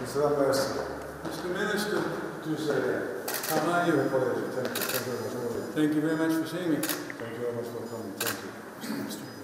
Selam versin. Mr. Minister, Düzeye. how are you? Thank you. Thank you very much. Thank you very much for seeing me. Thank you very much for coming. Thank you. Mr.